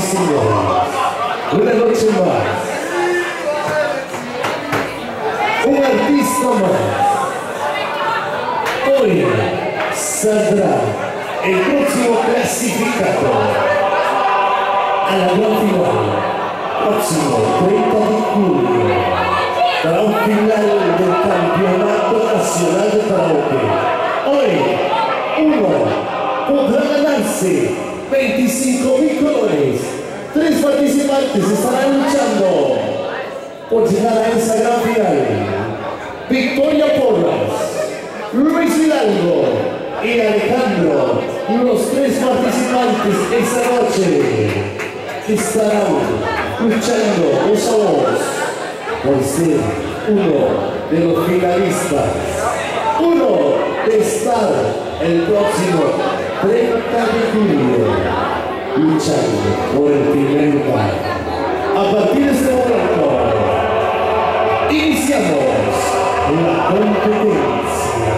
señores, una noche más, un artista más. Hoy saldrá el próximo clasificado a la gran final, próximo 30 de julio, para un final del Campeonato Nacional de Karaoke. Hoy, uno podrá ganarse 25.000 colores. 3 participantes estarán luchando por llegar a esa gran final. Victoria Porras, Luis Hidalgo y Alejandro, los 3 participantes esta noche estarán luchando voz a voz por ser uno de los finalistas, uno de estar el próximo 30 de julio luchando por el primer lugar. A partir de este momento iniciamos la competencia.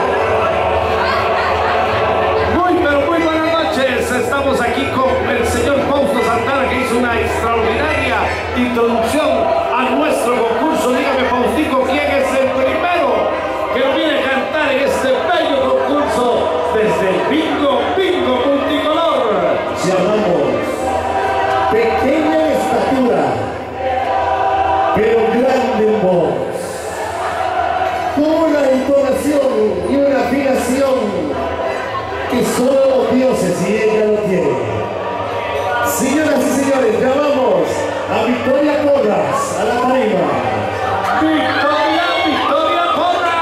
Muy buenas noches. Estamos aquí con el señor Fausto Santana, que hizo una extraordinaria introducción a nuestro concurso. Dígame, Faustico, ¿quién es el primero que nos viene a cantar en este bello concurso desde el Bingo Multicolor? Llamamos pequeña en estatura, pero grande en voz, con una entonación y una afinación que solo los dioses y ella lo tienen. Señoras y señores, llamamos a Victoria Porras a la tarima. ¡Victoria Porras!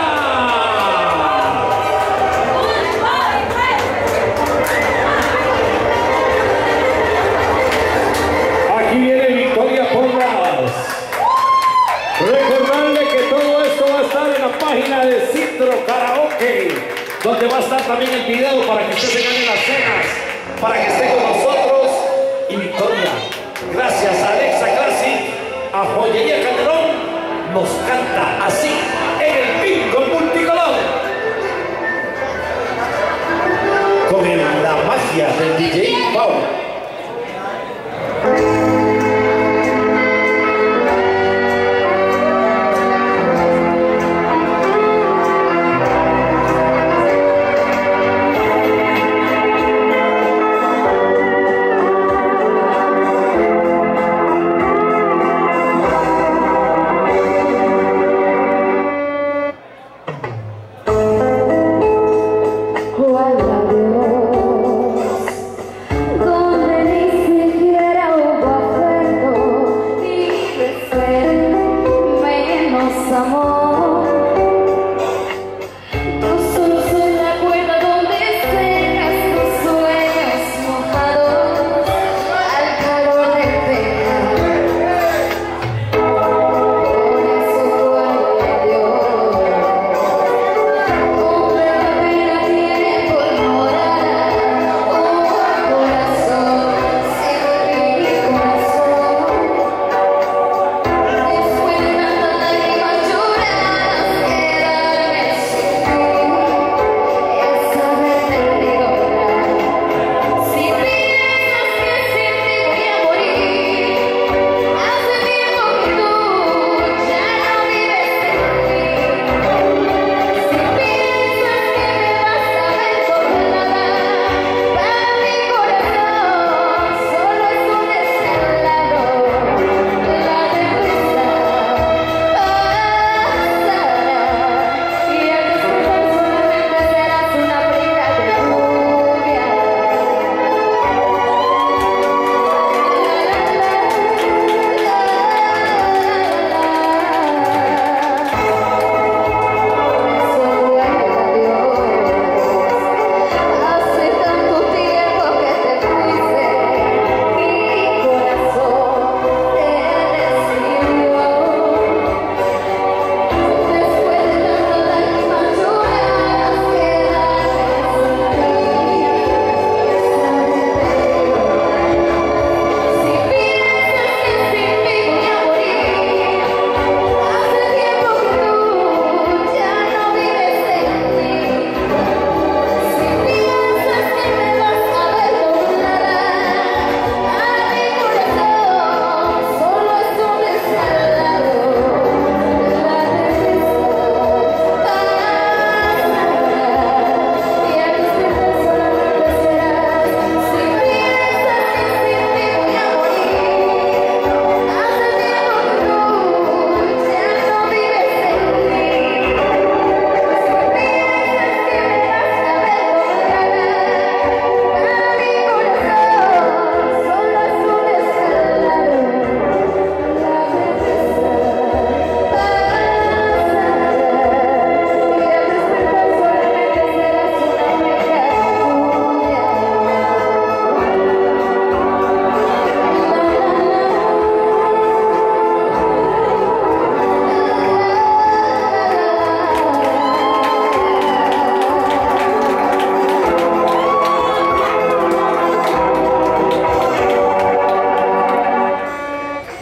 Aquí viene Victoria Porras. Recordarle que todo esto va a estar en la página de Citro Karaoke, donde va a estar también el video para que usted se gane las cenas, para que esté con nosotros. Y Victoria, gracias a Alexa Classic, a Joyería Calderón, nos canta así en el Bingo Multicolor, con la magia del DJ Pau.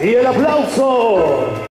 Y el aplauso